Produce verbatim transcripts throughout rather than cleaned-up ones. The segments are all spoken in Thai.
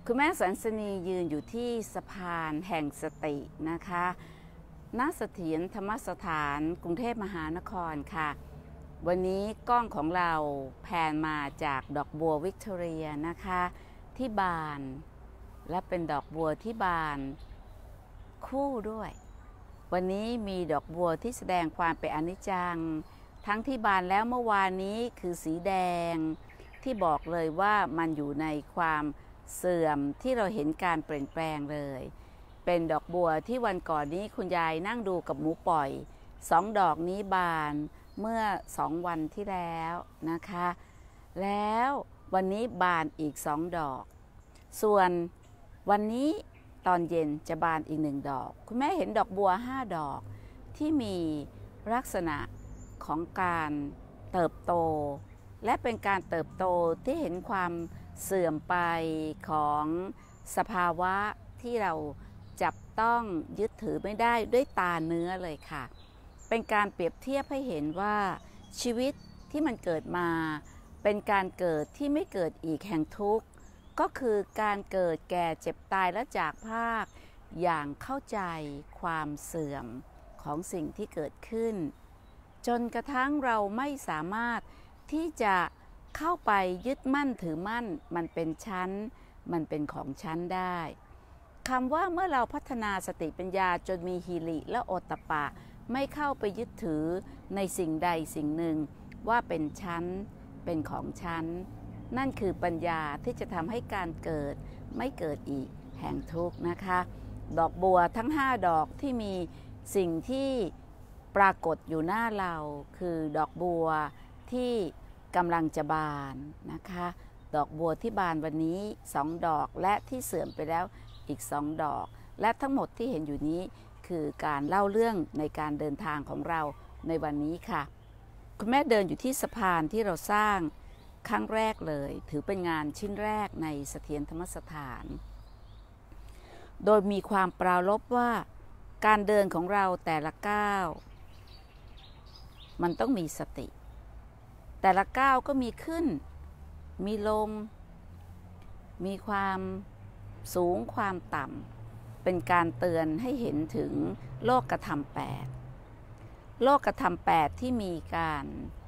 คุณแม่สันสนียืนอยู่ที่สะพานแห่งสตินะคะณเสถียรธรรมสถานกรุงเทพมหานครค่ะวันนี้กล้องของเราแพนมาจากดอกบัววิกตอเรียนะคะที่บานและเป็นดอกบัวที่บานคู่ด้วยวันนี้มีดอกบัวที่แสดงความเป็นอนิจจังทั้งที่บานแล้วเมื่อวานนี้คือสีแดงที่บอกเลยว่ามันอยู่ในความเสื่อมที่เราเห็นการเปลี่ยนแปลงเลยเป็นดอกบัวที่วันก่อนนี้คุณยายนั่งดูกับหมูปล่อยสองดอกนี้บานเมื่อสองวันที่แล้วนะคะแล้ววันนี้บานอีกสองดอกส่วนวันนี้ตอนเย็นจะบานอีกหนึ่งดอกคุณแม่เห็นดอกบัวห้าดอกที่มีลักษณะของการเติบโตและเป็นการเติบโตที่เห็นความเสื่อมไปของสภาวะที่เราจับต้องยึดถือไม่ได้ด้วยตาเนื้อเลยค่ะเป็นการเปรียบเทียบให้เห็นว่าชีวิตที่มันเกิดมาเป็นการเกิดที่ไม่เกิดอีกแห่งทุกข์ก็คือการเกิดแก่เจ็บตายและจากพรากอย่างเข้าใจความเสื่อมของสิ่งที่เกิดขึ้นจนกระทั่งเราไม่สามารถที่จะเข้าไปยึดมั่นถือมั่นมันเป็นชั้นมันเป็นของชั้นได้คำว่าเมื่อเราพัฒนาสติปัญญาจนมีหิริและโอตตัปปะไม่เข้าไปยึดถือในสิ่งใดสิ่งหนึ่งว่าเป็นชั้นเป็นของชั้นนั่นคือปัญญาที่จะทำให้การเกิดไม่เกิดอีกแห่งทุกข์นะคะดอกบัวทั้งห้าดอกที่มีสิ่งที่ปรากฏอยู่หน้าเราคือดอกบัวที่กำลังจะบานนะคะดอกบัวที่บานวันนี้สองดอกและที่เสื่อมไปแล้วอีกสองดอกและทั้งหมดที่เห็นอยู่นี้คือการเล่าเรื่องในการเดินทางของเราในวันนี้ค่ะคุณแม่เดินอยู่ที่สะพานที่เราสร้างครั้งแรกเลยถือเป็นงานชิ้นแรกในเสถียรธรรมสถานโดยมีความปรารภว่าการเดินของเราแต่ละก้าวมันต้องมีสติแต่ละก้าวก็มีขึ้นมีลงมีความสูงความต่ำเป็นการเตือนให้เห็นถึงโลกธรรมแปดโลกธรรมแปดที่มีการ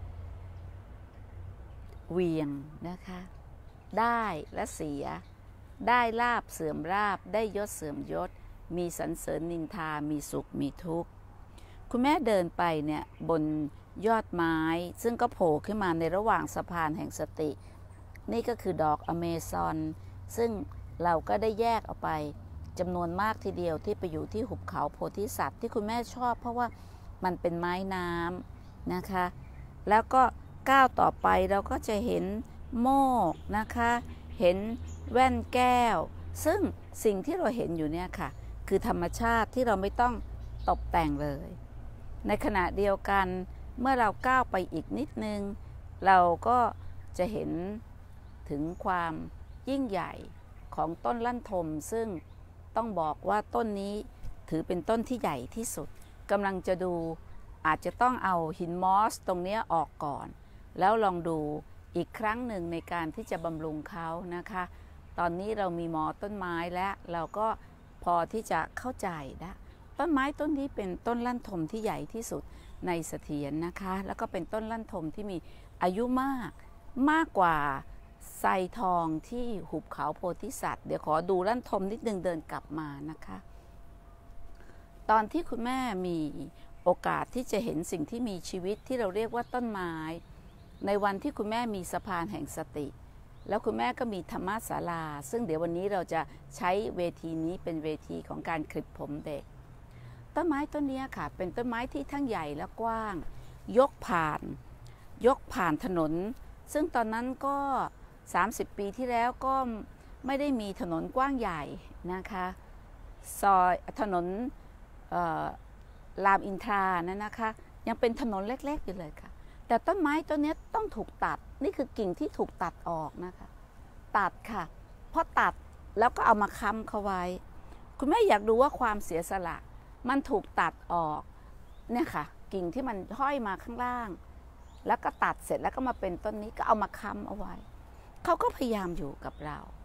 เวียงนะคะได้และเสียได้ลาภเสื่อมลาภได้ยศเสื่อมยศมีสรรเสริญนินทามีสุขมีทุกข์คุณแม่เดินไปเนี่ยบนยอดไม้ซึ่งก็โผล่ขึ้นมาในระหว่างสะพานแห่งสตินี่ก็คือดอกอเมซอนซึ่งเราก็ได้แยกออกไปจำนวนมากทีเดียวที่ไปอยู่ที่หุบเขาโพธิสัตว์ที่คุณแม่ชอบเพราะว่ามันเป็นไม้น้ำนะคะแล้วก็ก้าวต่อไปเราก็จะเห็นโมกนะคะเห็นแว่นแก้วซึ่งสิ่งที่เราเห็นอยู่เนี่ยค่ะคือธรรมชาติที่เราไม่ต้องตกแต่งเลยในขณะเดียวกันเมื่อเราก้าวไปอีกนิดนึงเราก็จะเห็นถึงความยิ่งใหญ่ของต้นลั่นทมซึ่งต้องบอกว่าต้นนี้ถือเป็นต้นที่ใหญ่ที่สุดกำลังจะดูอาจจะต้องเอาหินมอสตรงนี้ออกก่อนแล้วลองดูอีกครั้งหนึ่งในการที่จะบำรุงเขานะคะตอนนี้เรามีหมอต้นไม้และเราก็พอที่จะเข้าใจนะต้นไม้ต้นนี้เป็นต้นลั่นทมที่ใหญ่ที่สุดในเสถียรนะคะแล้วก็เป็นต้นลั่นทมที่มีอายุมากมากกว่าไทรทองที่หุบเขาโพธิสัตว์เดี๋ยวขอดูลั่นทมนิดนึงเดินกลับมานะคะตอนที่คุณแม่มีโอกาสที่จะเห็นสิ่งที่มีชีวิตที่เราเรียกว่าต้นไม้ในวันที่คุณแม่มีสะพานแห่งสติแล้วคุณแม่ก็มีธรรมศาลาซึ่งเดี๋ยววันนี้เราจะใช้เวทีนี้เป็นเวทีของการคลิปผมเด็กต้นไม้ต้นนี้ค่ะเป็นต้นไม้ที่ทั้งใหญ่และกว้างยกผ่านยกผ่านถนนซึ่งตอนนั้นก็สามสิบปีที่แล้วก็ไม่ได้มีถนนกว้างใหญ่นะคะซอยถนนรามอินทรานั่นนะคะยังเป็นถนนเล็กๆอยู่เลยค่ะแต่ต้นไม้ต้นนี้ต้องถูกตัดนี่คือกิ่งที่ถูกตัดออกนะคะตัดค่ะเพราะตัดแล้วก็เอามาค้ำเขาไว้คุณแม่อยากดูว่าความเสียสละมันถูกตัดออกเนี่ยค่ะกิ่งที่มันห้อยมาข้างล่างแล้วก็ตัดเสร็จแล้วก็มาเป็นต้นนี้ก็เอามาค้ำเอาไว้เขาก็พยายามอยู่กับเรา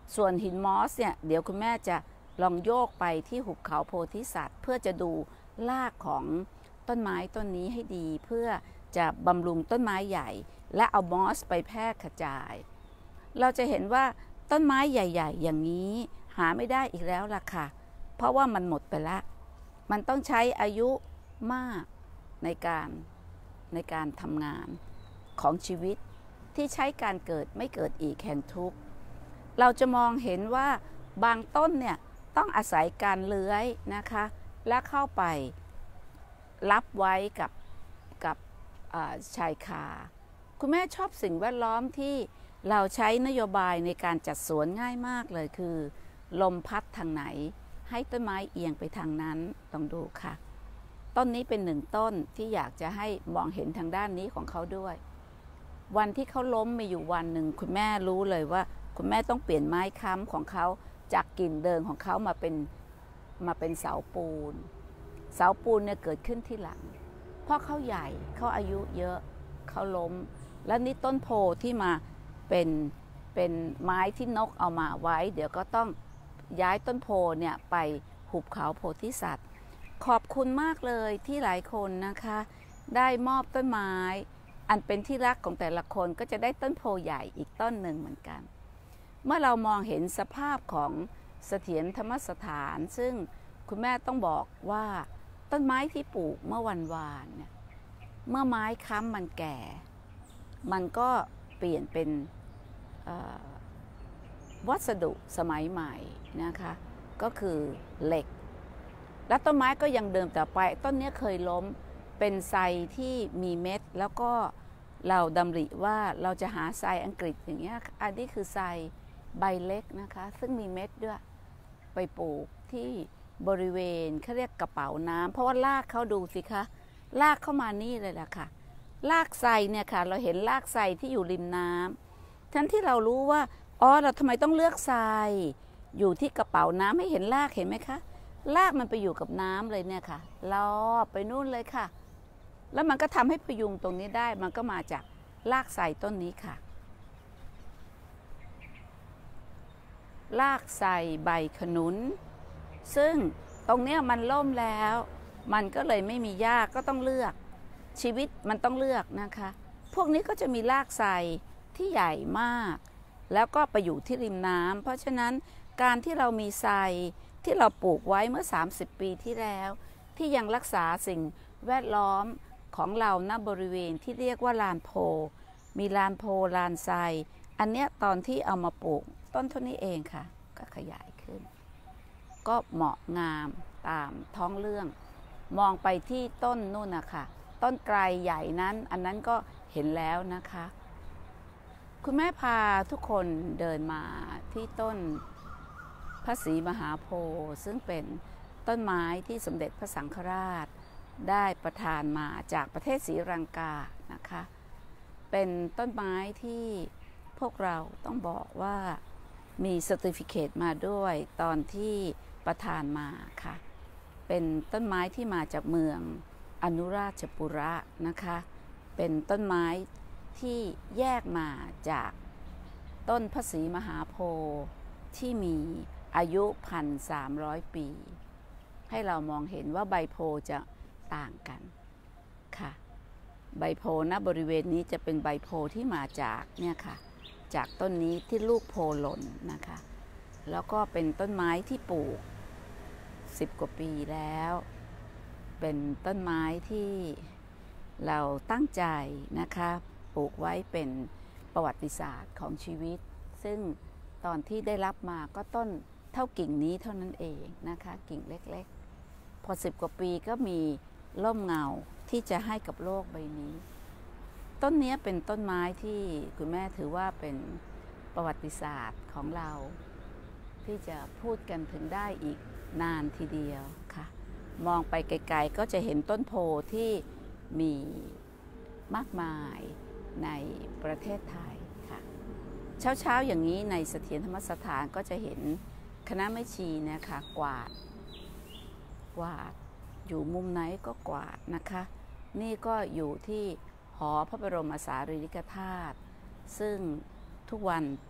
ส่วนหินมอสเนี่ยเดี๋ยวคุณแม่จะลองโยกไปที่หุบเขาโพธิสัตว์เพื่อจะดูรากของต้นไม้ต้นนี้ให้ดีเพื่อจะบำรุงต้นไม้ใหญ่และเอามอสไปแพร่กระจายเราจะเห็นว่าต้นไม้ใหญ่ๆอย่างนี้หาไม่ได้อีกแล้วล่ะค่ะเพราะว่ามันหมดไปละมันต้องใช้อายุมากในการในการทำงานของชีวิตที่ใช้การเกิดไม่เกิดอีกแห่งทุกข์เราจะมองเห็นว่าบางต้นเนี่ยต้องอาศัยการเลื้อยนะคะและเข้าไปรับไว้กับกับชายคาคุณแม่ชอบสิ่งแวดล้อมที่เราใช้นโยบายในการจัดสวนง่ายมากเลยคือลมพัดทางไหนให้ต้นไม้เอียงไปทางนั้นลองดูค่ะต้นนี้เป็นหนึ่งต้นที่อยากจะให้มองเห็นทางด้านนี้ของเขาด้วยวันที่เขาล้มมีอยู่วันหนึ่งคุณแม่รู้เลยว่าคุณแม่ต้องเปลี่ยนไม้ค้ำของเขาจากกิ่งเดิมของเขามาเป็นมาเป็นเสาปูนเสาปูนเนี่ยเกิดขึ้นที่หลังเพราะเขาใหญ่เขาอายุเยอะเขาล้มแล้วนี่ต้นโพที่มาเป็นเป็นไม้ที่นกเอามาไว้เดี๋ยวก็ต้องย้ายต้นโพเนี่ยไปหุบเขาโพธิสัตว์ขอบคุณมากเลยที่หลายคนนะคะได้มอบต้นไม้อันเป็นที่รักของแต่ละคนก็จะได้ต้นโพใหญ่อีกต้นหนึ่งเหมือนกันเมื่อเรามองเห็นสภาพของเสถียรธรรมสถานซึ่งคุณแม่ต้องบอกว่าต้นไม้ที่ปลูกเมื่อวันวานเนี่ยเมื่อไม้ค้ำมันแก่มันก็เปลี่ยนเป็นวัสดุสมัยใหม่นะคะก็คือเหล็กและต้นไม้ก็ยังเดิมต่อไปต้นนี้เคยล้มเป็นไทรที่มีเม็ดแล้วก็เราดำริว่าเราจะหาไทรอังกฤษอย่างเงี้ยอันนี้คือไทรใบเล็กนะคะซึ่งมีเม็ดด้วยไปปลูกที่บริเวณเขาเรียกกระเป๋าน้ำเพราะว่ารากเขาดูสิคะรากเข้ามานี่เลยล่ะค่ะรากไทรเนี่ยค่ะเราเห็นรากไทรที่อยู่ริมน้ำทั้งที่เรารู้ว่าอ๋อเราทำไมต้องเลือกทรายอยู่ที่กระเป๋าน้ำให้เห็นรากเห็นไหมคะรากมันไปอยู่กับน้ำเลยเนี่ยค่ะลอบไปนู่นเลยค่ะแล้วมันก็ทำให้พยุงตรงนี้ได้มันก็มาจากรากไทรต้นนี้ค่ะรากไทรใบขนุนซึ่งตรงนี้มันล่มแล้วมันก็เลยไม่มีหญ้าก็ต้องเลือกชีวิตมันต้องเลือกนะคะพวกนี้ก็จะมีรากไทรที่ใหญ่มากแล้วก็ไปอยู่ที่ริมน้ำเพราะฉะนั้นการที่เรามีไทรที่เราปลูกไว้เมื่อสามสิบปีที่แล้วที่ยังรักษาสิ่งแวดล้อมของเราณบริเวณที่เรียกว่าลานโพมีลานโพลานไทรอันเนี้ยตอนที่เอามาปลูกต้นเท่านี้เองค่ะก็ขยายขึ้นก็เหมาะงามตามท้องเรื่องมองไปที่ต้นนู่นนะคะต้นไกรใหญ่นั้นอันนั้นก็เห็นแล้วนะคะคุณแม่พาทุกคนเดินมาที่ต้นพระศรีมหาโพธิ์ซึ่งเป็นต้นไม้ที่สมเด็จพระสังฆราชได้ประทานมาจากประเทศศรีลังกานะคะเป็นต้นไม้ที่พวกเราต้องบอกว่ามีเซอร์ติฟิเคตมาด้วยตอนที่ประทานมาค่ะเป็นต้นไม้ที่มาจากเมืองอนุราชปุระนะคะเป็นต้นไม้ที่แยกมาจากต้นพระศรีมหาโพธิ์ที่มีอายุ หนึ่งพันสามร้อย ปีให้เรามองเห็นว่าใบโพธิ์จะต่างกันค่ะใบโพธิ์ณบริเวณนี้จะเป็นใบโพธิ์ที่มาจากเนี่ยค่ะจากต้นนี้ที่ลูกโพหล่นนะคะแล้วก็เป็นต้นไม้ที่ปลูกสิบกว่าปีแล้วเป็นต้นไม้ที่เราตั้งใจนะคะปลูกไว้เป็นประวัติศาสตร์ของชีวิตซึ่งตอนที่ได้รับมาก็ต้นเท่ากิ่งนี้เท่านั้นเองนะคะกิ่งเล็กๆพอสิบกว่าปีก็มีร่มเงาที่จะให้กับโลกใบนี้ต้นนี้เป็นต้นไม้ที่คุณแม่ถือว่าเป็นประวัติศาสตร์ของเราที่จะพูดกันถึงได้อีกนานทีเดียวค่ะมองไปไกลๆก็จะเห็นต้นโพที่มีมากมายในประเทศไทยค่ะเช้าๆอย่างนี้ในเสถียรธรรมสถานก็จะเห็นคณะแม่ชีนะคะกวาดกวาดอยู่มุมไหนก็กวาดนะคะนี่ก็อยู่ที่หอพระบรมสารีริกธาตุซึ่งทุกวัน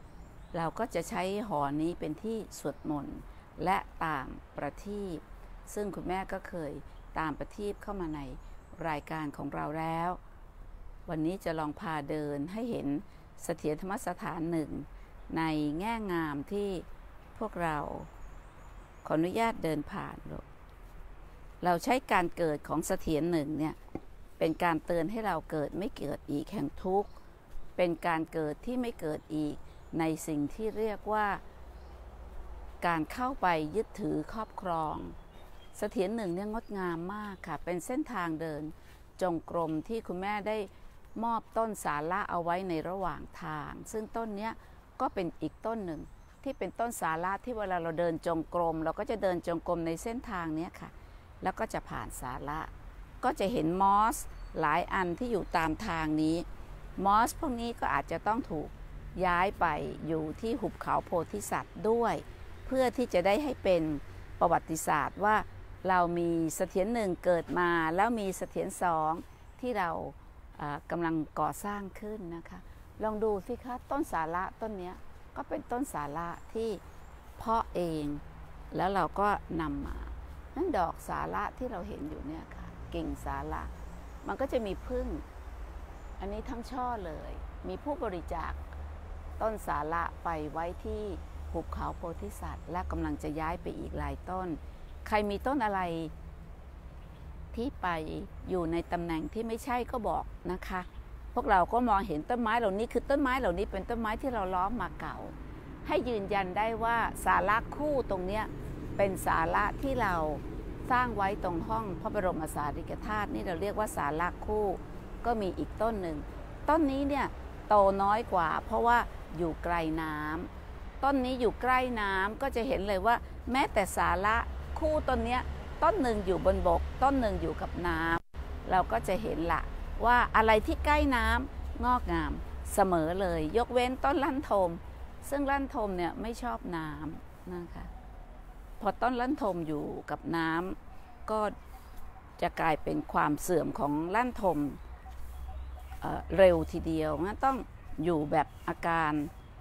เราก็จะใช้หอนี้เป็นที่สวดมนต์และตามประทีปซึ่งคุณแม่ก็เคยตามประทีปเข้ามาในรายการของเราแล้ว วันนี้จะลองพาเดินให้เห็นเสถียรธรรมสถานหนึ่งในแง่งามที่พวกเราขออนุญาตเดินผ่านลูกเราใช้การเกิดของเสถียรหนึ่งเนี่ยเป็นการเตือนให้เราเกิดไม่เกิดอีกแห่งทุกข์เป็นการเกิดที่ไม่เกิดอีกในสิ่งที่เรียกว่าการเข้าไปยึดถือครอบครองเสถียรหนึ่งเนี่ยงดงามมากค่ะเป็นเส้นทางเดินจงกรมที่คุณแม่ได้มอบต้นสาระเอาไว้ในระหว่างทางซึ่งต้นเนี้ยก็เป็นอีกต้นหนึ่งที่เป็นต้นสาระที่เวลาเราเดินจงกรมเราก็จะเดินจงกรมในเส้นทางนี้ค่ะแล้วก็จะผ่านสาระก็จะเห็นมอสหลายอันที่อยู่ตามทางนี้มอสพวกนี้ก็อาจจะต้องถูกย้ายไปอยู่ที่หุบเขาโพธิสัตว์ด้วยเพื่อที่จะได้ให้เป็นประวัติศาสตร์ว่าเรามีเสถียรหนึ่งเกิดมาแล้วมีเสถียรสองที่เรากำลังก่อสร้างขึ้นนะคะลองดูสิคะต้นสาระต้นนี้ก็เป็นต้นสาระที่เพาะเองแล้วเราก็นำมานั่นดอกสาระที่เราเห็นอยู่เนี่ยค่ะกิ่งสาระมันก็จะมีพึ่งอันนี้ทั้งช่อเลยมีผู้บริจาคต้นสาระไปไว้ที่หุบเขาโพธิสัตว์และกำลังจะย้ายไปอีกหลายต้นใครมีต้นอะไรที่ไปอยู่ในตำแหน่งที่ไม่ใช่ก็บอกนะคะพวกเราก็มองเห็นต้นไม้เหล่านี้คือต้นไม้เหล่านี้เป็นต้นไม้ที่เราล้อมมาเก่าให้ยืนยันได้ว่าสาระคู่ตรงนี้เป็นสาระที่เราสร้างไว้ตรงห้องพระบรมสารีริกธาตุนี่เราเรียกว่าสาระคู่ก็มีอีกต้นหนึ่งต้นนี้เนี่ยโตน้อยกว่าเพราะว่าอยู่ไกลน้ำต้นนี้อยู่ใกล้น้ำก็จะเห็นเลยว่าแม้แต่สาระคู่ต้นนี้ต้นหนึ่งอยู่บนบกต้นหนึ่งอยู่กับน้ำเราก็จะเห็นละว่าอะไรที่ใกล้น้ำงอกงามเสมอเลยยกเว้นต้นลั่นทมซึ่งลั่นทมเนี่ยไม่ชอบน้ำนะคะพอต้นลั่นทมอยู่กับน้ำก็จะกลายเป็นความเสื่อมของลั่นทม เอ่อ เร็วทีเดียวงั้นต้องอยู่แบบอาการ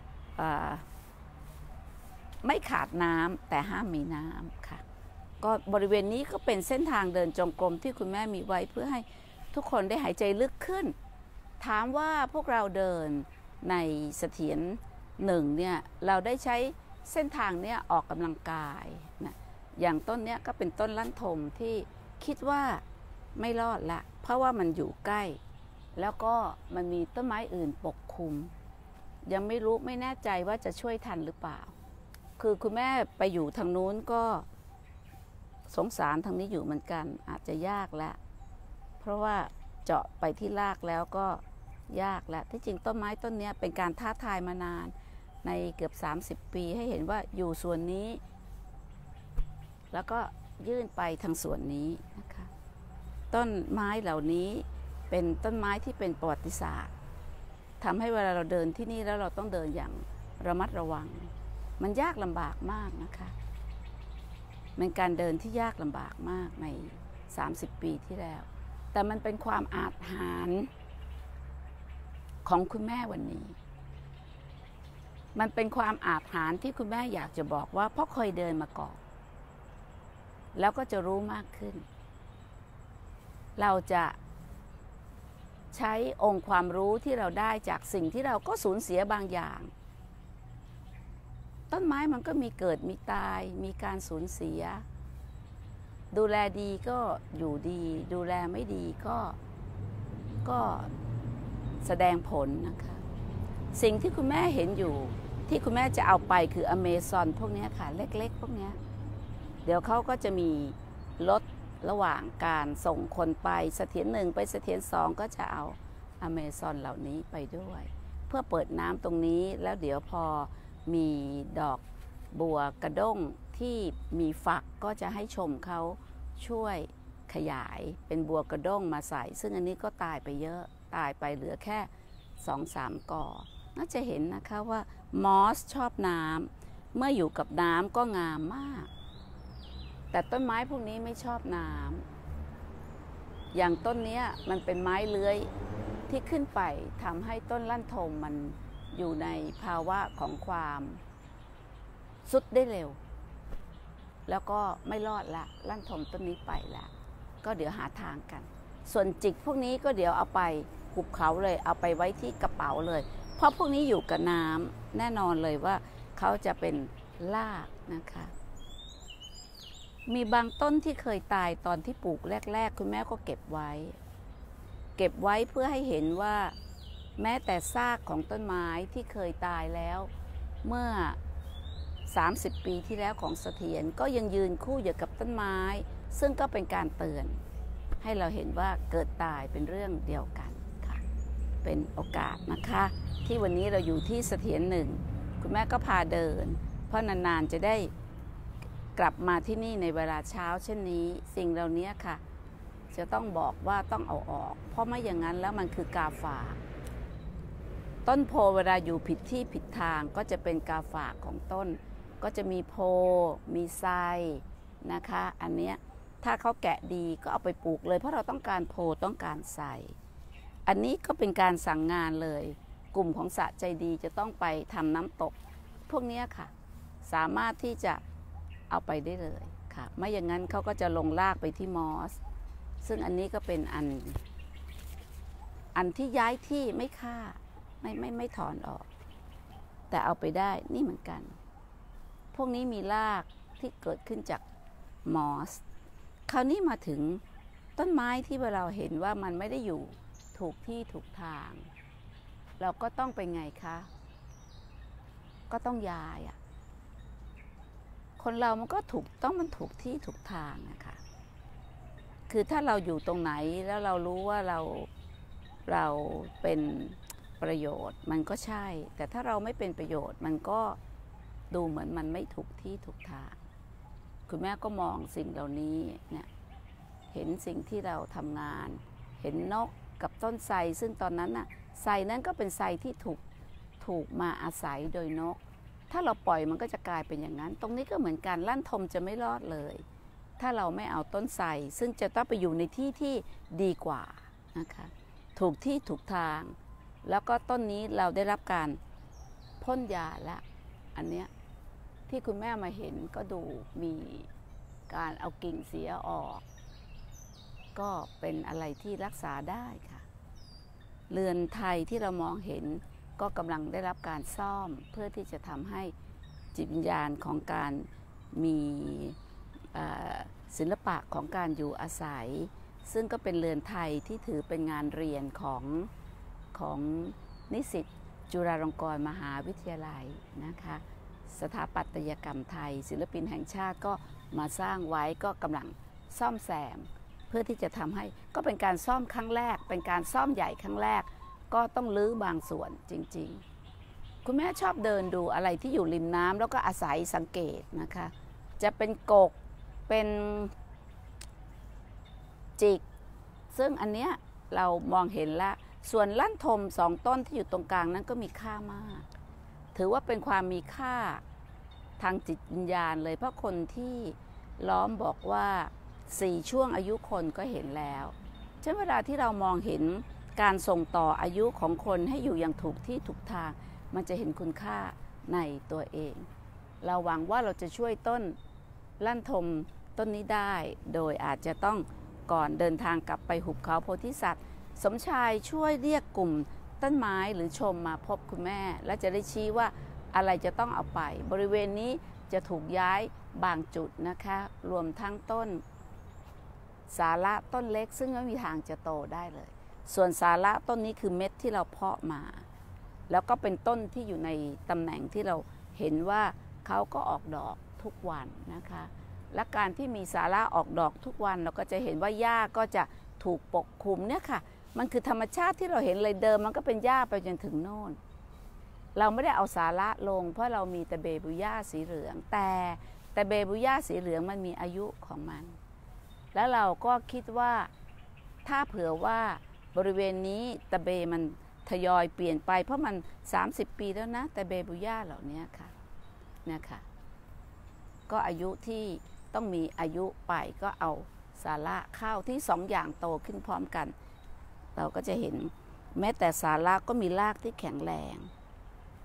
ไม่ขาดน้ำแต่ห้ามมีน้ำค่ะก็บริเวณนี้ก็เป็นเส้นทางเดินจงกรมที่คุณแม่มีไว้เพื่อให้ทุกคนได้หายใจลึกขึ้นถามว่าพวกเราเดินในเสถียรหนึ่งเนี่ยเราได้ใช้เส้นทางเนี้ยออกกำลังกายนะอย่างต้นเนี้ยก็เป็นต้นลั่นทมที่คิดว่าไม่รอดละเพราะว่ามันอยู่ใกล้แล้วก็มันมีต้นไม้อื่นปกคลุมยังไม่รู้ไม่แน่ใจว่าจะช่วยทันหรือเปล่าคือคุณแม่ไปอยู่ทางนู้นก็สงสารทางนี้อยู่เหมือนกันอาจจะยากแล้วเพราะว่าเจาะไปที่รากแล้วก็ยากแล้วที่จริงต้นไม้ต้นนี้เป็นการท้าทายมานานในเกือบสามสิบปีให้เห็นว่าอยู่ส่วนนี้แล้วก็ยื่นไปทางส่วนนี้นะคะต้นไม้เหล่านี้เป็นต้นไม้ที่เป็นประวัติศาสตร์ทำให้เวลาเราเดินที่นี่แล้วเราต้องเดินอย่างระมัดระวังมันยากลำบากมากนะคะเป็นการเดินที่ยากลำบากมากในสามสิบปีที่แล้วแต่มันเป็นความอาจหาญของคุณแม่วันนี้มันเป็นความอาจหาญที่คุณแม่อยากจะบอกว่าเพราะเคยเดินมาก่อนแล้วก็จะรู้มากขึ้นเราจะใช้องค์ความรู้ที่เราได้จากสิ่งที่เราก็สูญเสียบางอย่างต้นไม้มันก็มีเกิดมีตายมีการสูญเสียดูแลดีก็อยู่ดีดูแลไม่ดีก็ก็แสดงผลนะคะสิ่งที่คุณแม่เห็นอยู่ที่คุณแม่จะเอาไปคืออเมซอนพวกนี้ค่ะเล็กๆพวกนี้เดี๋ยวเขาก็จะมีรถระหว่างการส่งคนไปเสถียรหนึ่งไปเสถียรสองก็จะเอาอเมซอนเหล่านี้ไปด้วยเพื่อเปิดน้ำตรงนี้แล้วเดี๋ยวพอมีดอกบัวกระด้งที่มีฝักก็จะให้ชมเขาช่วยขยายเป็นบัวกระด้งมาใส่ซึ่งอันนี้ก็ตายไปเยอะตายไปเหลือแค่สองสามกอน่าจะเห็นนะคะว่ามอสชอบน้ำเมื่ออยู่กับน้ำก็งามมากแต่ต้นไม้พวกนี้ไม่ชอบน้ำอย่างต้นนี้มันเป็นไม้เลื้อยที่ขึ้นไปทำให้ต้นลั่นทมมันอยู่ในภาวะของความสุดได้เร็วแล้วก็ไม่รอดละลั่นทมต้นนี้ไปละก็เดี๋ยวหาทางกันส่วนจิกพวกนี้ก็เดี๋ยวเอาไปหุบเขาเลยเอาไปไว้ที่กระเป๋าเลยเพราะพวกนี้อยู่กับน้ำแน่นอนเลยว่าเขาจะเป็นรากนะคะมีบางต้นที่เคยตายตอนที่ปลูกแรกๆคุณแม่ก็เก็บไว้เก็บไว้เพื่อให้เห็นว่าแม้แต่ซากของต้นไม้ที่เคยตายแล้วเมื่อสามสิบปีที่แล้วของเสถียรก็ยังยืนคู่อยู่กับต้นไม้ซึ่งก็เป็นการเตือนให้เราเห็นว่าเกิดตายเป็นเรื่องเดียวกันค่ะเป็นโอกาสนะคะที่วันนี้เราอยู่ที่เสถียรหนึ่งคุณแม่ก็พาเดินเพราะนานๆจะได้กลับมาที่นี่ในเวลาเช้าเช่นนี้สิ่งเหล่านี้ค่ะจะต้องบอกว่าต้องเอาออกเพราะไม่อย่างนั้นแล้วมันคือกาฝากต้นโพเวลาอยู่ผิดที่ผิดทางก็จะเป็นกาฝากของต้นก็จะมีโพมีไทรนะคะอันเนี้ยถ้าเขาแกะดีก็เอาไปปลูกเลยเพราะเราต้องการโพต้องการไทรอันนี้ก็เป็นการสั่งงานเลยกลุ่มของสะใจดีจะต้องไปทำน้ำตกพวกนี้ค่ะสามารถที่จะเอาไปได้เลยค่ะไม่อย่างนั้นเขาก็จะลงรากไปที่มอสซึ่งอันนี้ก็เป็นอันอันที่ย้ายที่ไม่ฆ่าไม่ไม่ไม่ถอนออกแต่เอาไปได้นี่เหมือนกันพวกนี้มีรากที่เกิดขึ้นจากมอสคราวนี้มาถึงต้นไม้ที่เราเห็นว่ามันไม่ได้อยู่ถูกที่ถูกทางเราก็ต้องไปไงคะก็ต้องย้ายอ่ะคนเรามันก็ถูกต้องมันถูกที่ถูกทางนะคะคือถ้าเราอยู่ตรงไหนแล้วเรารู้ว่าเราเราเป็นประโยชน์มันก็ใช่แต่ถ้าเราไม่เป็นประโยชน์มันก็ดูเหมือนมันไม่ถูกที่ถูกทางคุณแม่ก็มองสิ่งเหล่านี้เนี่ยเห็นสิ่งที่เราทำงานเห็นนกกับต้นไทรซึ่งตอนนั้นน่ะไทรนั้นก็เป็นไทรที่ถูกถูกมาอาศัยโดยนกถ้าเราปล่อยมันก็จะกลายเป็นอย่างนั้นตรงนี้ก็เหมือนกันลั่นทมจะไม่รอดเลยถ้าเราไม่เอาต้นไทรซึ่งจะต้องไปอยู่ในที่ที่ดีกว่านะคะถูกที่ถูกทางแล้วก็ต้นนี้เราได้รับการพ่นยาแล้วอันเนี้ยที่คุณแม่มาเห็นก็ดูมีการเอากิ่งเสียออกก็เป็นอะไรที่รักษาได้ค่ะเรือนไทยที่เรามองเห็นก็กำลังได้รับการซ่อมเพื่อที่จะทำให้จิตวิญญาณของการมีศิลปะของการอยู่อาศัยซึ่งก็เป็นเรือนไทยที่ถือเป็นงานเรียนของของนิสิตจุฬาลงกรณ์มหาวิทยาลัยนะคะสถาปัตยกรรมไทยศิลปินแห่งชาติก็มาสร้างไว้ก็กำลังซ่อมแซมเพื่อที่จะทำให้ก็เป็นการซ่อมครั้งแรกเป็นการซ่อมใหญ่ครั้งแรกก็ต้องรื้อบางส่วนจริงๆคุณแม่ชอบเดินดูอะไรที่อยู่ริมน้ำแล้วก็อาศัยสังเกตนะคะจะเป็นกกเป็นจิกซึ่งอันเนี้ยเรามองเห็นแล้วส่วนลั่นทมสองต้นที่อยู่ตรงกลางนั้นก็มีค่ามากถือว่าเป็นความมีค่าทางจิตวิญญาณเลยเพราะคนที่ล้อมบอกว่าสี่ช่วงอายุคนก็เห็นแล้วฉะนั้นเวลาที่เรามองเห็นการส่งต่ออายุของคนให้อยู่อย่างถูกที่ถูกทางมันจะเห็นคุณค่าในตัวเองเราหวังว่าเราจะช่วยต้นลั่นทมต้นนี้ได้โดยอาจจะต้องก่อนเดินทางกลับไปหุบเขาโพธิสัตว์สมชายช่วยเรียกกลุ่มต้นไม้หรือชมมาพบคุณแม่และจะได้ชี้ว่าอะไรจะต้องเอาไปบริเวณนี้จะถูกย้ายบางจุดนะคะรวมทั้งต้นสาระต้นเล็กซึ่งไม่มีทางจะโตได้เลยส่วนสาระต้นนี้คือเม็ดที่เราเพาะมาแล้วก็เป็นต้นที่อยู่ในตำแหน่งที่เราเห็นว่าเขาก็ออกดอกทุกวันนะคะและการที่มีสาระออกดอกทุกวันเราก็จะเห็นว่าหญ้าก็จะถูกปกคลุมเนี่ยค่ะมันคือธรรมชาติที่เราเห็นเลยเดิมมันก็เป็นหญ้าไปจนถึงโน่นเราไม่ได้เอาสาระลงเพราะเรามีแต่เบบูย่าสีเหลืองแต่แต่เบบูย่าสีเหลืองมันมีอายุของมันแล้วเราก็คิดว่าถ้าเผื่อว่าบริเวณนี้ตะเบมันทยอยเปลี่ยนไปเพราะมันสามสิบปีแล้วนะแต่เบบูย่าเหล่านี้ค่ะเนี่ยค่ะก็อายุที่ต้องมีอายุไปก็เอาสาระเข้าที่สองอย่างโตขึ้นพร้อมกันเราก็จะเห็นแม้แต่สาระก็มีรากที่แข็งแรง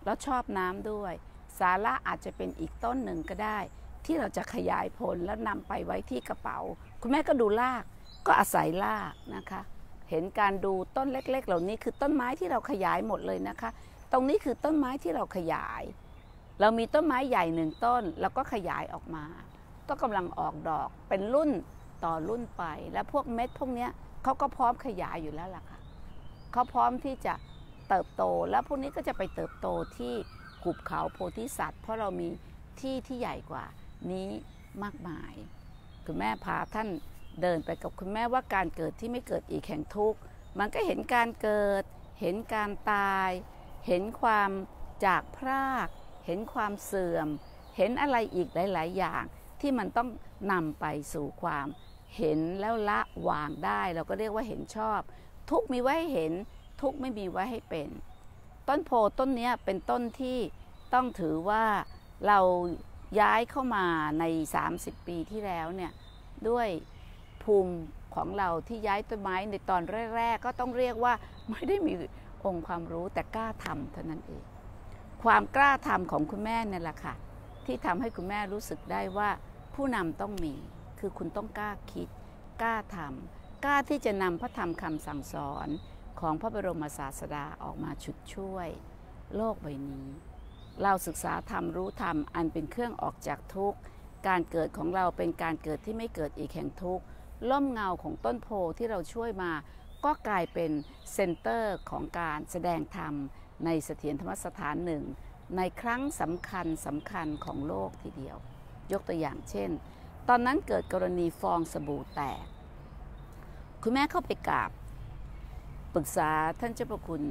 แล้วชอบน้ำด้วยสาระอาจจะเป็นอีกต้นหนึ่งก็ได้ที่เราจะขยายผลแล้วนำไปไว้ที่กระเป๋าคุณแม่ก็ดูรากก็อาศัยรากนะคะเห็นการดูต้นเล็กๆเหล่านี้คือต้นไม้ที่เราขยายหมดเลยนะคะตรงนี้คือต้นไม้ที่เราขยายเรามีต้นไม้ใหญ่หนึ่งต้นแล้วก็ขยายออกมาก็กำลังออกดอกเป็นรุ่นต่อรุ่นไปและพวกเม็ดพวกนี้เขาก็พร้อมขยายอยู่แล้วล่ะค่ะเขาพร้อมที่จะเติบโตแล้วพวกนี้ก็จะไปเติบโตที่หุบเขาโพธิสัตว์เพราะเรามีที่ที่ใหญ่กว่านี้มากมายคุณแม่พาท่านเดินไปกับคุณแม่ว่าการเกิดที่ไม่เกิดอีกแห่งทุกข์มันก็เห็นการเกิดเห็นการตายเห็นความจากพรากเห็นความเสื่อมเห็นอะไรอีกหลายๆอย่างที่มันต้องนำไปสู่ความเห็นแล้วละวางได้เราก็เรียกว่าเห็นชอบทุกมีไว้ให้เห็นทุกไม่มีไว้ให้เป็นต้นโพต้นนี้เป็นต้นที่ต้องถือว่าเราย้ายเข้ามาในสามสิบปีที่แล้วเนี่ยด้วยภูมิของเราที่ย้ายต้นไม้ในตอนแรกๆก็ต้องเรียกว่าไม่ได้มีองค์ความรู้แต่กล้าทำเท่านั้นเองความกล้าทำของคุณแม่เนี่ยแหละค่ะที่ทำให้คุณแม่รู้สึกได้ว่าผู้นำต้องมีคือคุณต้องกล้าคิดกล้าทำกล้าที่จะนำพระธรรมคำสั่งสอนของพระบรมศาสดาออกมาฉุดช่วยโลกใบนี้เราศึกษาธรรมรู้ธรรมอันเป็นเครื่องออกจากทุกข์การเกิดของเราเป็นการเกิดที่ไม่เกิดอีกแห่งทุกข์ล่มเงาของต้นโพที่เราช่วยมาก็กลายเป็นเซ็นเตอร์ของการแสดงธรรมในเสถียรธรรมสถานหนึ่งในครั้งสำคัญสำคัญของโลกทีเดียวยกตัวอย่างเช่นตอนนั้นเกิดกรณีฟองสบู่แตกคุณแม่เข้าไปกราบปรึกษาท่านเจ้าพระคุณ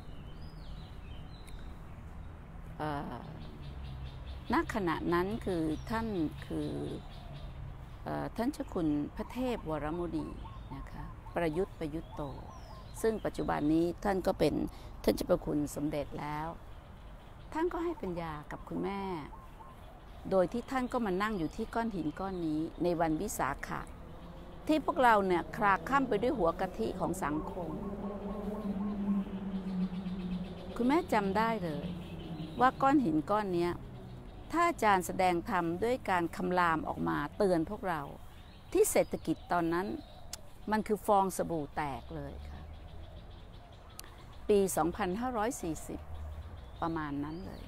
ณขณะนั้นคือท่านคือท่านเจ้าคุณพระเทพวรมุนีนะคะประยุทธ์ประยุทธ์โตซึ่งปัจจุบันนี้ท่านก็เป็นท่านเจ้าพระคุณสมเด็จแล้วท่านก็ให้ปัญญากับคุณแม่โดยที่ท่านก็มานั่งอยู่ที่ก้อนหินก้อนนี้ในวันวิสาขะที่พวกเราเนี่ยคลาคล่ำไปด้วยหัวกะทิของสังคมคุณแม่จำได้เลยว่าก้อนหินก้อนนี้ถ้าอาจารย์แสดงธรรมด้วยการคำรามออกมาเตือนพวกเราที่เศรษฐกิจตอนนั้นมันคือฟองสบู่แตกเลยค่ะปี สองพันห้าร้อยสี่สิบ ประมาณนั้นเลย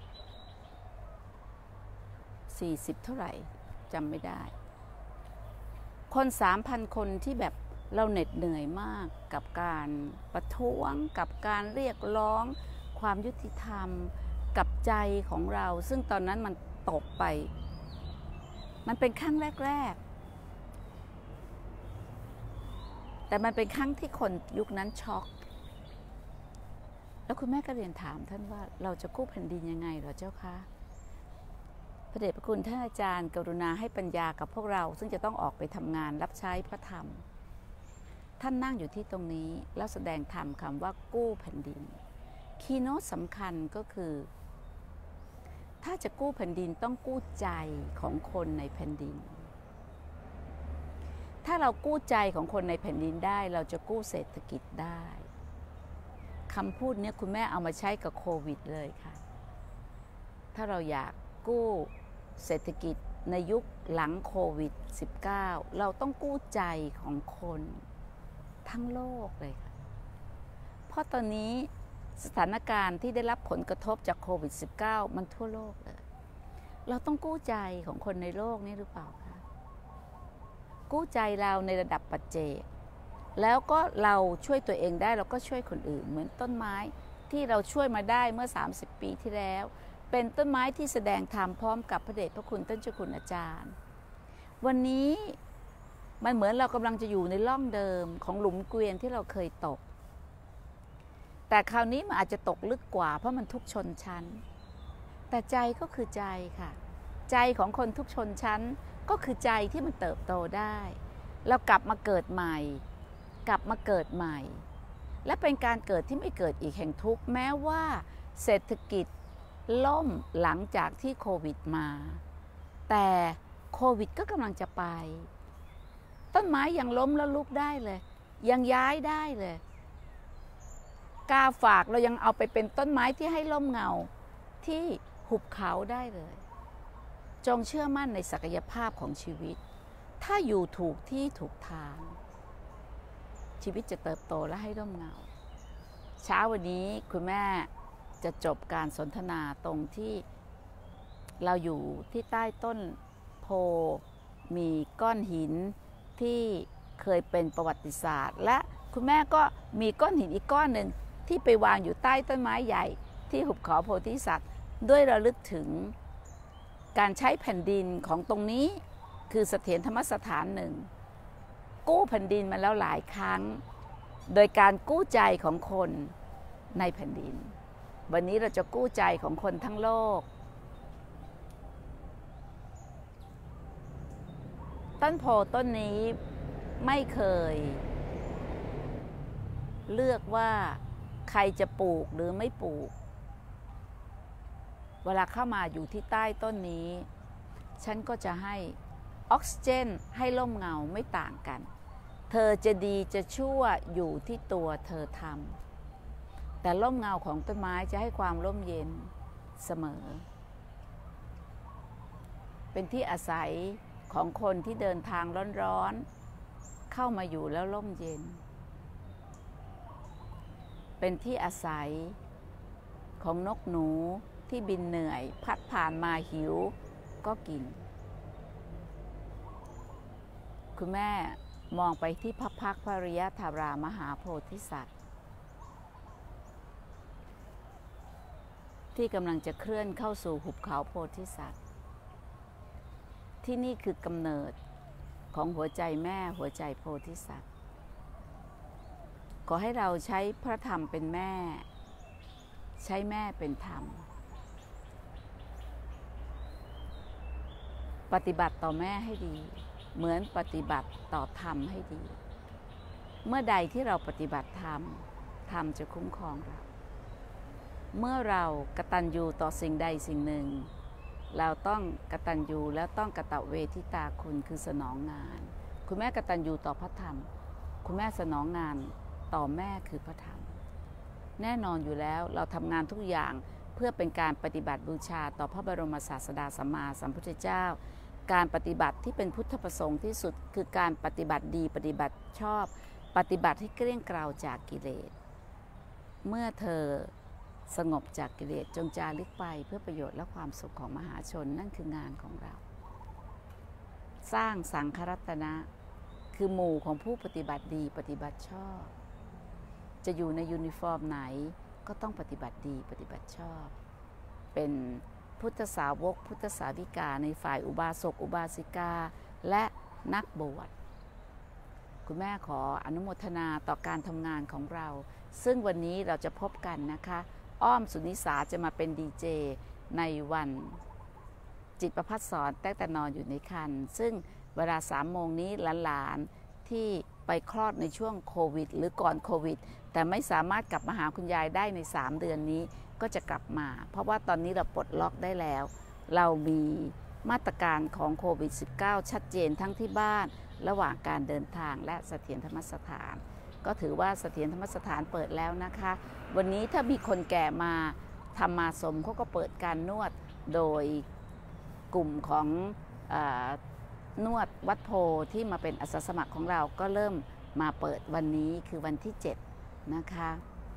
สี่สิบเท่าไหร่จำไม่ได้คน สามพัน คนที่แบบเราเหน็ดเหนื่อยมากกับการประท้วงกับการเรียกร้องความยุติธรรมกับใจของเราซึ่งตอนนั้นมันตกไปมันเป็นครั้งแรกๆแต่มันเป็นครั้งที่คนยุคนั้นช็อกแล้วคุณแม่ก็เรียนถามท่านว่าเราจะกู้แผ่นดินยังไงเหรอเจ้าคะพระเดชพระคุณท่านอาจารย์กรุณาให้ปัญญากับพวกเราซึ่งจะต้องออกไปทำงานรับใช้พระธรรมท่านนั่งอยู่ที่ตรงนี้แล้วแสดงธรรมคำว่ากู้แผ่นดินคีย์โน้ตสำคัญก็คือถ้าจะกู้แผ่นดินต้องกู้ใจของคนในแผ่นดินถ้าเรากู้ใจของคนในแผ่นดินได้เราจะกู้เศรษฐกิจได้คำพูดนี้คุณแม่เอามาใช้กับโควิดเลยค่ะถ้าเราอยากกู้เศรษฐกิจในยุคหลังโควิด สิบเก้า เราต้องกู้ใจของคนทั้งโลกเลยค่ะเพราะตอนนี้สถานการณ์ที่ได้รับผลกระทบจากโควิด สิบเก้า มันทั่วโลกเลยเราต้องกู้ใจของคนในโลกนี้หรือเปล่าคะกู้ใจเราในระดับปัจเจกแล้วก็เราช่วยตัวเองได้เราก็ช่วยคนอื่นเหมือนต้นไม้ที่เราช่วยมาได้เมื่อสามสิบปีที่แล้วเป็นต้นไม้ที่แสดงธรรมพร้อมกับพระเดชพระคุณท่านเจ้าคุณอาจารย์วันนี้มันเหมือนเรากำลังจะอยู่ในร่องเดิมของหลุมเกวียนที่เราเคยตกแต่คราวนี้มันอาจจะตกลึกกว่าเพราะมันทุกชนชั้นแต่ใจก็คือใจค่ะใจของคนทุกชนชั้นก็คือใจที่มันเติบโตได้เรากลับมาเกิดใหม่กลับมาเกิดใหม่และเป็นการเกิดที่ไม่เกิดอีกแห่งทุกข์แม้ว่าเศรษฐกิจล่มหลังจากที่โควิดมาแต่โควิดก็กำลังจะไปต้นไม้ยังล้มแล้วลุกได้เลยยังย้ายได้เลยกาฝากเรายังเอาไปเป็นต้นไม้ที่ให้ร่มเงาที่หุบเขาได้เลย จงเชื่อมั่นในศักยภาพของชีวิตถ้าอยู่ถูกที่ถูกทางชีวิตจะเติบโตและให้ร่มเงาเช้าวันนี้คุณแม่จะจบการสนทนาตรงที่เราอยู่ที่ใต้ต้นโพมีก้อนหินที่เคยเป็นประวัติศาสตร์และคุณแม่ก็มีก้อนหินอีกก้อนหนึ่งที่ไปวางอยู่ใต้ต้นไม้ใหญ่ที่หุบเขาโพธิสัตว์ด้วยระลึกถึงการใช้แผ่นดินของตรงนี้คือเสถียรธรรมสถานหนึ่งกู้แผ่นดินมาแล้วหลายครั้งโดยการกู้ใจของคนในแผ่นดินวันนี้เราจะกู้ใจของคนทั้งโลกต้นโพต้นนี้ไม่เคยเลือกว่าใครจะปลูกหรือไม่ปลูกเวลาเข้ามาอยู่ที่ใต้ต้นนี้ฉันก็จะให้ออกซิเจนให้ร่มเงาไม่ต่างกันเธอจะดีจะชั่วอยู่ที่ตัวเธอทำแต่ร่มเงาของต้นไม้จะให้ความร่มเย็นเสมอเป็นที่อาศัยของคนที่เดินทางร้อนๆเข้ามาอยู่แล้วร่มเย็นเป็นที่อาศัยของนกหนูที่บินเหนื่อยพัดผ่านมาหิวก็กินคุณแม่มองไปที่พระพักตร์พระอริยธารามหาโพธิสัตว์ที่กำลังจะเคลื่อนเข้าสู่หุบเขาโพธิสัตว์ที่นี่คือกำเนิดของหัวใจแม่หัวใจโพธิสัตว์ขอให้เราใช้พระธรรมเป็นแม่ใช้แม่เป็นธรรมปฏิบัติต่อแม่ให้ดีเหมือนปฏิบัติต่อธรรมให้ดีเมื่อใดที่เราปฏิบัติธรรมธรรมจะคุ้มครองเราเมื่อเรากตัญญูต่อสิ่งใดสิ่งหนึ่งเราต้องกตัญญูแล้วต้องกตเวทิตาคุณคือสนองงานคุณแม่กตัญญูต่อพระธรรมคุณแม่สนองงานต่อแม่คือพระธรรมแน่นอนอยู่แล้วเราทำงานทุกอย่างเพื่อเป็นการปฏิบัติบูชาต่อพระบรมศาสดาสัมมาสัมพุทธเจ้าการปฏิบัติที่เป็นพุทธประสงค์ที่สุดคือการปฏิบัติดีปฏิบัติชอบปฏิบัติให้เกลี้ยงเกลาจากกิเลสเมื่อเธอสงบจากกิเลสจงจาริกไปเพื่อประโยชน์และความสุขของมหาชนนั่นคืองานของเราสร้างสังฆรัตนะคือหมู่ของผู้ปฏิบัติดีปฏิบัติชอบจะอยู่ในยูนิฟอร์มไหนก็ต้องปฏิบัติดีปฏิบัติชอบเป็นพุทธสาวกพุทธสาวิกาในฝ่ายอุบาสกอุบาสิกาและนักบวชคุณแม่ขออนุโมทนาต่อการทำงานของเราซึ่งวันนี้เราจะพบกันนะคะอ้อมสุนิสาจะมาเป็นดีเจในวันจิตประภัสสอนแต้แต่นอนอยู่ในครรภ์ซึ่งเวลาสามโมงนี้หลานๆที่ไปคลอดในช่วงโควิดหรือก่อนโควิดแต่ไม่สามารถกลับมาหาคุณยายได้ในสามเดือนนี้ก็จะกลับมาเพราะว่าตอนนี้เราปลดล็อกได้แล้วเรามีมาตรการของโควิด สิบเก้า ชัดเจนทั้งที่บ้านระหว่างการเดินทางและเสถียรธรรมสถานก็ถือว่าเสถียรธรรมสถานเปิดแล้วนะคะวันนี้ถ้ามีคนแก่มาทำมาสมเขาก็เปิดการนวดโดยกลุ่มของเอ่อนวดวัดโพที่มาเป็นอาสาสมัครของเราก็เริ่มมาเปิดวันนี้คือวันที่เจ็ดนะคะ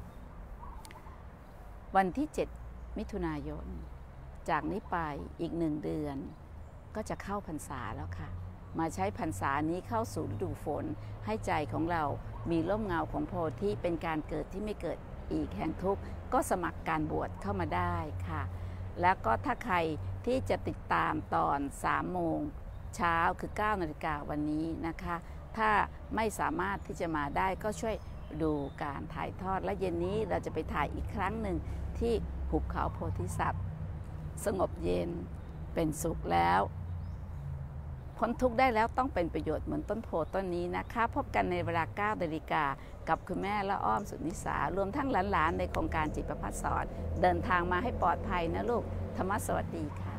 วันที่เจ็ดมิถุนายนจากนี้ไปอีกหนึ่งเดือนก็จะเข้าพรรษาแล้วค่ะมาใช้พรรษานี้เข้าสู่ฤดูฝนให้ใจของเรามีร่มเงาของโพธิเป็นการเกิดที่ไม่เกิดอีกแห่งทุกข์ก็สมัครการบวชเข้ามาได้ค่ะแล้วก็ถ้าใครที่จะติดตามตอนสามโมงเช้าคือเก้านาฬิกาวันนี้นะคะถ้าไม่สามารถที่จะมาได้ก็ช่วยดูการถ่ายทอดและเย็นนี้เราจะไปถ่ายอีกครั้งหนึ่งที่หุบเขาโพธิสัตว์สงบเย็นเป็นสุขแล้วพ้นทุกข์ได้แล้วต้องเป็นประโยชน์เหมือนต้นโพต้นนี้นะคะพบกันในเวลาเก้านาฬิกากับคุณแม่และอ้อมสุนิสารวมทั้งหลานๆในโครงการจิตประภัสสอนเดินทางมาให้ปลอดภัยนะลูกธรรมะสวัสดีค่ะ